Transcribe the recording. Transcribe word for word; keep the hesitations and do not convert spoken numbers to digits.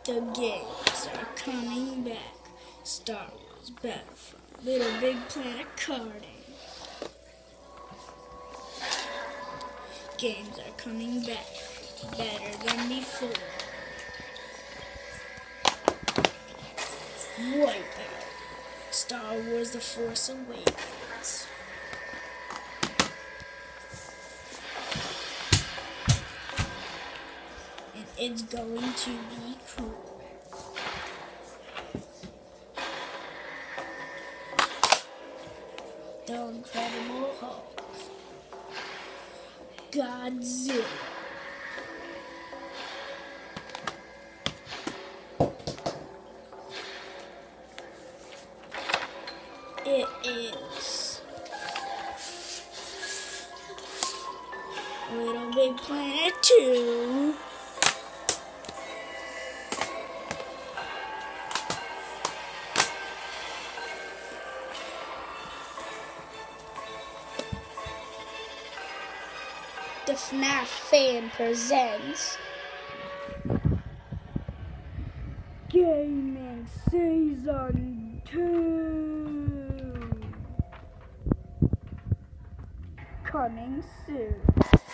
The games are coming back. Star Wars Battlefront, Little Big Planet karting. Games are coming back, better than before. Wipeout, Star Wars The Force Awakens. And it's going to be cool. The Incredible Hulk. Godzilla. It is Little Big Planet two. The F NAF fan presents Gaming Season two, coming soon.